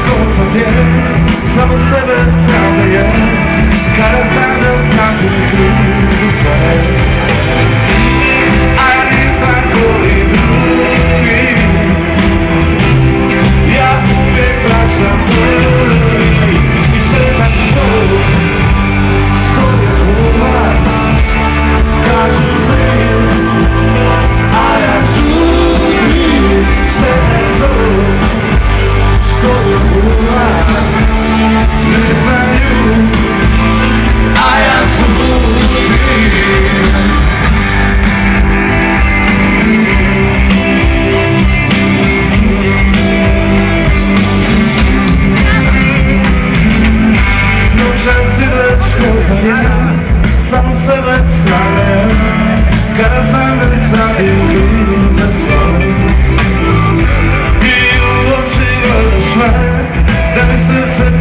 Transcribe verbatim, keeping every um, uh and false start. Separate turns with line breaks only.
za mnie, samog sebe sam daje. Kada sam da sam u krizu sve, a ja nisam koji drugi. Ja uvijek prašam prvi i sretan što, što je kuva, kažu svi, a ja žutim, sretan što, što je kuva, ne znaju, a ja žutim. Samo sebe stavljam, kada znam da nisam kriv za sve. I u oči gledam sve, da mi se sve